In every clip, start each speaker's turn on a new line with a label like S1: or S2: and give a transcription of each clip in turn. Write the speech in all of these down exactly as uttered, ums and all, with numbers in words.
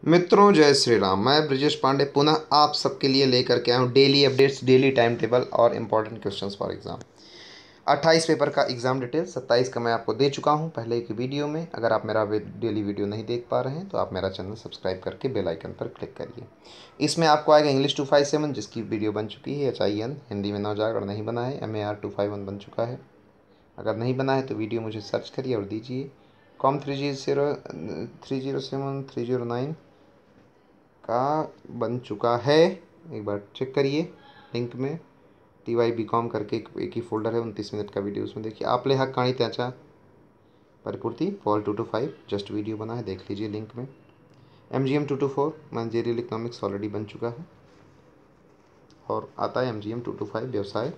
S1: मित्रों जय श्री राम। मैं ब्रिजेश पांडे पुनः आप सबके लिए लेकर के आया हूँ daily updates, daily time table और इम्पॉर्टेंट क्वेश्चंस फॉर एग्जाम। अट्ठाईस पेपर का एग्जाम डिटेल सत्ताईस का मैं आपको दे चुका हूँ पहले की वीडियो में। अगर आप मेरा डेली वीडियो नहीं देख पा रहे हैं तो आप मेरा चैनल सब्सक्राइब करके बेल आइकन पर क्लिक करिए। इसमें आपको आएगा इंग्लिश टू फाइव सेवन जिसकी वीडियो बन चुकी है, एच आई एन हिंदी में नवजागरण नहीं बना है, M A R two five one बन चुका है। अगर नहीं बना है तो वीडियो मुझे सर्च करिए और दीजिए। Com three G zero three zero seven three zero nine का बन चुका है, एक बार चेक करिए। लिंक में टी वाई बी कॉम करके एक, एक ही फोल्डर है, उनतीस मिनट का वीडियो उसमें देखिए। आपले हक कहानी त्याचा परिपूर्ति फॉल two two five just video बना है, देख लीजिए लिंक में। M G M two two four managerial economics already बन चुका है और आता है M G M two two five व्यवसाय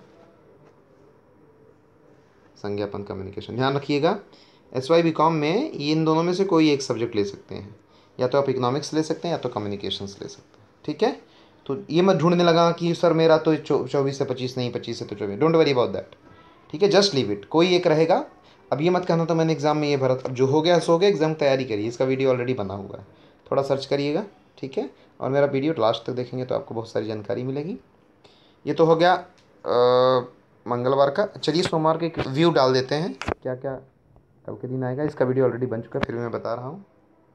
S1: संज्ञापन कम्युनिकेशन। ध्यान रखिएगा एस वाई बी कॉम में ये इन दोनों में से कोई एक सब्जेक्ट ले सकते हैं, या तो आप इकोनॉमिक्स ले सकते हैं या तो कम्युनिकेशंस ले सकते हैं, ठीक है। तो ये मत ढूंढने लगा कि सर मेरा तो चौबीस से पच्चीस नहीं, पच्चीस से तो चौबीस, डोंट वरी अबाउट दैट, ठीक है। जस्ट लीव इट, कोई एक रहेगा। अब ये मत कहना तो मैंने एग्जाम में ये भरा, अब जो हो गया सो गया, एग्जाम तैयारी करिए, इसका वीडियो ऑलरेडी बना हुआ है, थोड़ा सर्च करिएगा, ठीक है। और मेरा वीडियो लास्ट तक देखेंगे तो आपको बहुत सारी जानकारी मिलेगी। ये तो हो गया आ, मंगलवार का। चलिए सोमवार के व्यू डाल देते हैं, क्या क्या कल के दिन आएगा। इसका वीडियो ऑलरेडी बन चुका है, फिर भी मैं बता रहा हूँ।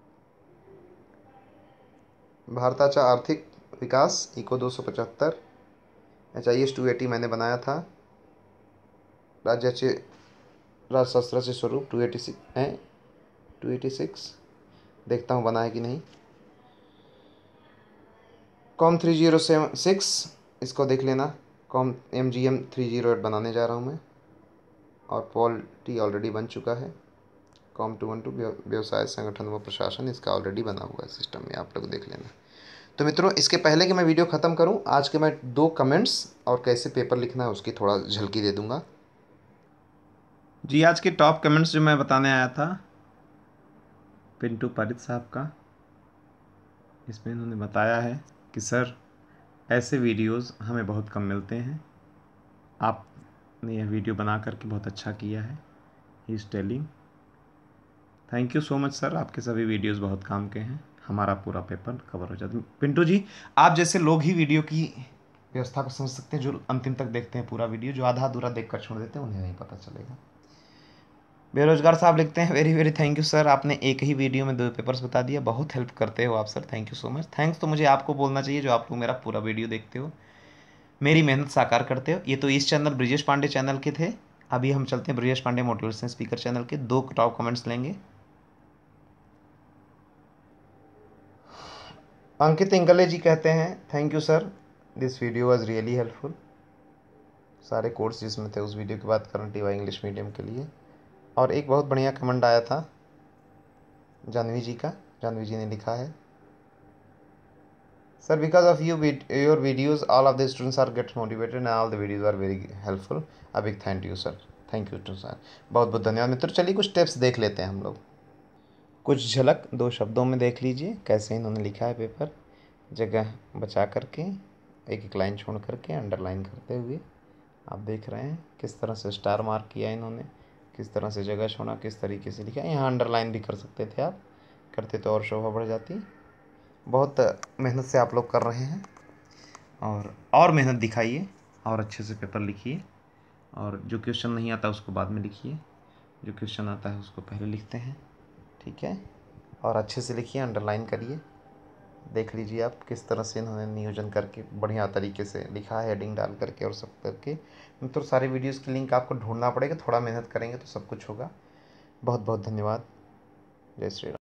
S1: भारताचा आर्थिक विकास इको दो सौ पचहत्तर, H I S two eighty मैंने बनाया था। राज्याचे राजशास्त्राचे स्वरूप टू एटी सिक्स है, टू एटी सिक्स देखता हूँ बना है कि नहीं। Com three zero seven six इसको देख लेना। Com M G M three zero eight बनाने जा रहा हूँ मैं, और पॉलिटी ऑलरेडी बन चुका है। कॉम टू वन टू व्यवसाय संगठन व प्रशासन, इसका ऑलरेडी बना हुआ है सिस्टम में, आप लोग देख लेना। तो मित्रों इसके पहले कि मैं वीडियो ख़त्म करूं, आज के मैं दो कमेंट्स और कैसे पेपर लिखना है उसकी थोड़ा झलकी दे दूंगा। जी आज के टॉप कमेंट्स जो मैं बताने आया था पिंटू पारित साहब का, इसमें इन्होंने बताया है कि सर ऐसे वीडियोस हमें बहुत कम मिलते हैं, आपने यह वीडियो बना करके बहुत अच्छा किया है। He is telling thank you so much sir, आपके सभी वीडियोस बहुत काम के हैं, हमारा पूरा पेपर कवर हो जाता है। पिंटू जी आप जैसे लोग ही वीडियो की व्यवस्था को समझ सकते हैं, जो अंतिम तक देखते हैं पूरा वीडियो, जो आधा अधूरा देख कर छोड़ देते हैं उन्हें नहीं पता चलेगा। बेरोजगार साहब लिखते हैं very very thank you sir, आपने एक ही वीडियो में दो पेपर्स बता दिया, बहुत हेल्प करते हो आप sir, thank you so much. Thanks तो मुझे आपको बोलना चाहिए जो आप लोग मेरा पूरा वीडियो देखते हो, मेरी मेहनत साकार करते हो। ये तो इस चैनल ब्रिजेश पांडे चैनल के थे, अभी हम चलते हैं Brijesh Pandey motivation speaker channel के। दो टॉप कमेंट्स लेंगे। अंकित इंगले जी कहते हैं thank you sir, this video was really helpful. सारे कोर्स जिसमें थे उस वीडियो की बात करूँ टी वाई इंग्लिश मीडियम के लिए। और एक बहुत बढ़िया कमेंट आया था जानवी जी का, जानवी जी ने लिखा है sir because of you your videos all of the students are get motivated and all the videos are very helpful, a big thank you sir. Thank you too sir, बहुत बहुत धन्यवाद मित्र। चलिए कुछ टिप्स देख लेते हैं हम लोग, कुछ झलक दो शब्दों में देख लीजिए कैसे इन्होंने लिखा है पेपर, जगह बचा करके एक एक लाइन छोड़ करके अंडरलाइन करते हुए। आप देख रहे हैं किस तरह से स्टार मार्क किया इन्होंने, किस तरह से जगह छोड़ा, किस तरीके से लिखा। यहाँ अंडरलाइन भी कर सकते थे आप, करते तो और शोभा बढ़ जाती। बहुत मेहनत से आप लोग कर रहे हैं, और और मेहनत दिखाइए और अच्छे से पेपर लिखिए, और जो क्वेश्चन नहीं आता उसको बाद में लिखिए, जो क्वेश्चन आता है उसको पहले लिखते हैं, ठीक है। और अच्छे से लिखिए, अंडरलाइन करिए। देख लीजिए आप किस तरह से इन्होंने नियोजन करके बढ़िया तरीके से लिखा है, हेडिंग डाल करके और सब करके। मित्रों सारे वीडियोस की लिंक आपको ढूंढना पड़ेगा, थोड़ा मेहनत करेंगे तो सब कुछ होगा। बहुत बहुत धन्यवाद, जय श्री राम।